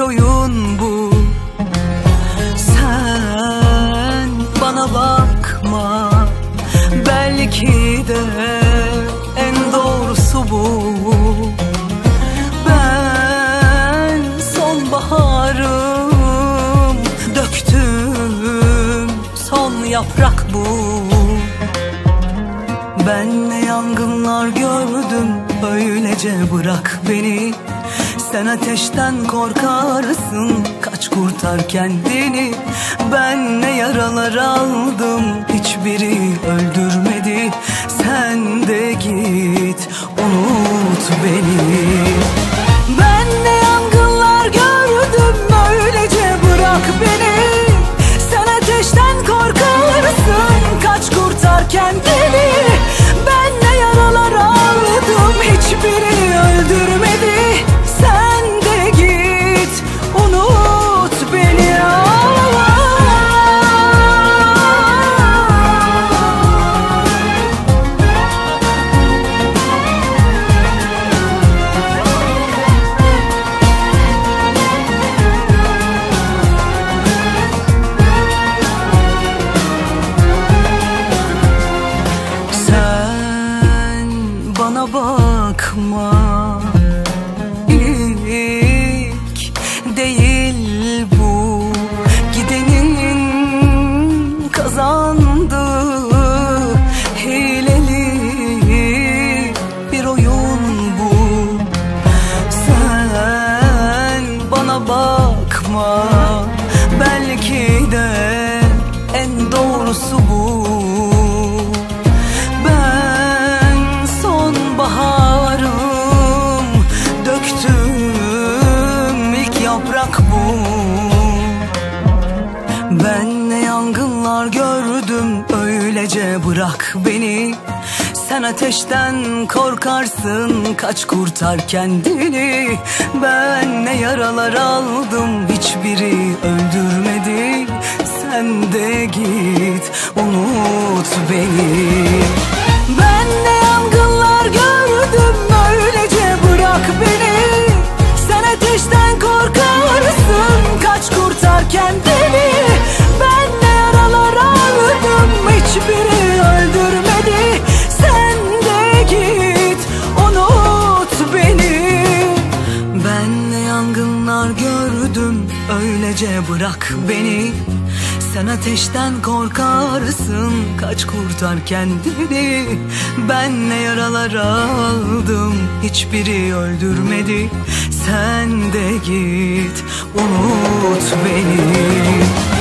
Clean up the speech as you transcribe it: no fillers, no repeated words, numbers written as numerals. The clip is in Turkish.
oyun bu. Sen bana bakma, belki de en doğrusu bu. Ben sonbaharım, döktüm son yaprak bu. Ben ne yangınlar gördüm, öylece bırak beni. Sen ateşten korkarsın, kaç kurtar kendini. Ben ne yaralar aldım, hiçbiri öldürmedi. Sen de git, unut beni. Ben ne yangınlar gördüm, öylece bırak beni. Sen ateşten korkarsın, kaç kurtar kendini. Ben ne yaralar aldım, hiçbiri öldürmedi. Sen de git, unut beni. Sen bana bakma, değil bu, gidenin kazandığı hileli bir oyun bu. Sen bana bakma, belki de en doğrusu bu. Ben sonbaharım, döktüm ilk yaprak bu. Ben ne yangınlar gördüm, öylece bırak beni. Sen ateşten korkarsın, kaç kurtar kendini. Ben ne yaralar aldım, hiçbiri öldürmedi. Sen de git, unut beni. Ben ne yangınlar gördüm, öylece bırak beni. Sen ateşten korkarsın, kaç kurtar kendini. Ben ne yaralar aldım, hiçbiri öldürmedi. Sen de git, unut beni. Ben ne yangınlar gördüm, öylece bırak beni. Sen ateşten korkarsın, kaç kurtar kendini. Ben ne yaralar aldım, hiçbiri öldürmedi. Sen de git, unut beni.